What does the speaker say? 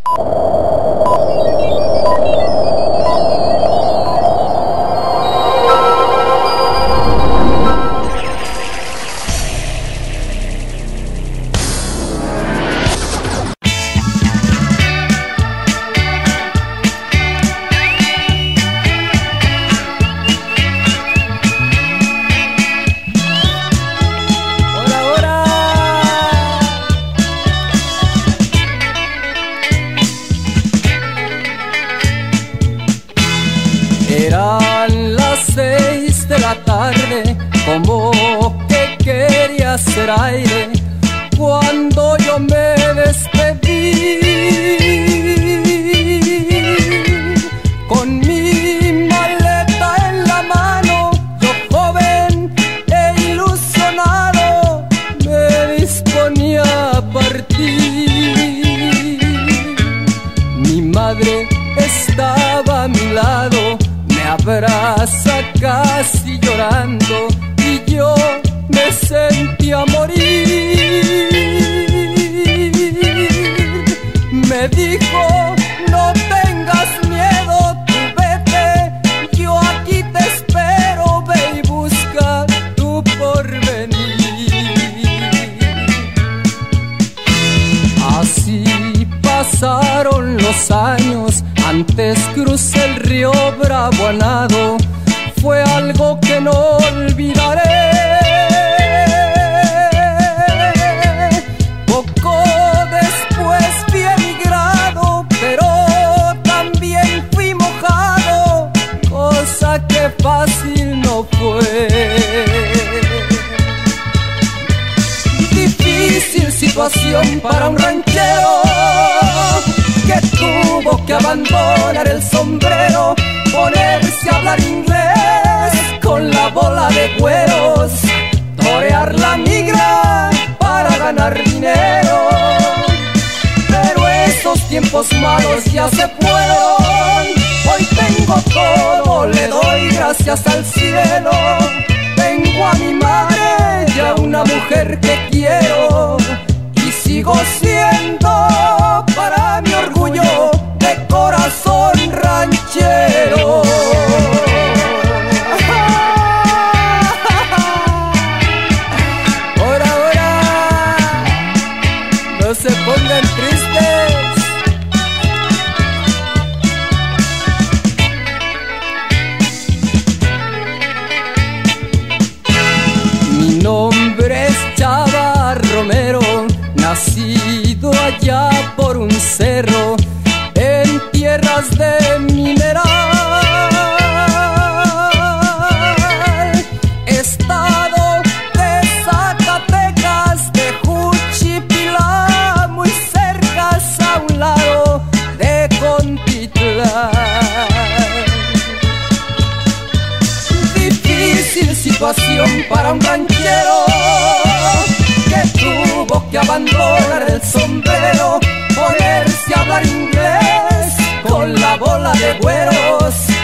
Eran las 6 de la tarde, como que quería hacer aire, cuando yo me despedí. Con mi maleta en la mano, yo joven e ilusionado, me disponía a partir. Mi madre estaba a mi lado, me abraza casi llorando, y yo me sentía morir. Me dijo: no tengas miedo, tú vete, yo aquí te espero, ve y busca tu porvenir. Así pasaron los años. Antes crucé el río Bravo a nado, fue algo que no olvidaré. Poco después fui emigrado, pero también fui mojado, cosa que fácil no fue. Difícil situación para un ranchero que tuvo que abandonar el sombrero, ponerse a hablar inglés con la bola de güeros, torear la migra para ganar dinero. Pero esos tiempos malos ya se fueron, hoy tengo todo, le doy gracias al cielo. Tengo a mi madre y a una mujer que quiero, y sigo siendo para mi orgullo de corazón ranchero. Ahora, no se pongan tristes. Mi nombre es Chava Romero, nacido allá por un cerro, en tierras de mineral. Estado de Zacatecas, de Juchipila, muy cerca a un lado de Contitlán. Difícil situación para un ranchero que tuvo que abandonar el sombrero, ponerse a hablar inglés con la bola de güeros,